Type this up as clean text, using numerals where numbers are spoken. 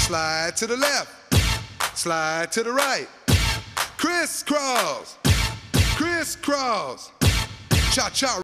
Slide to the left, slide to the right. Crisscross, crisscross. Cha-cha.